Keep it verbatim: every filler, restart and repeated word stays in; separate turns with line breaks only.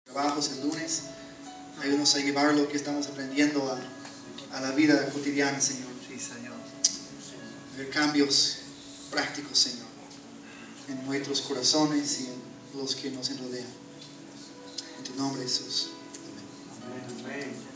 trabajos el lunes. Ayúdanos a llevar lo que estamos aprendiendo a, a la vida cotidiana, Señor.
Sí, Señor.
Ver cambios prácticos, Señor, en nuestros corazones y en los que nos rodean. En tu nombre, Jesús. Amén.
Amén. Amén.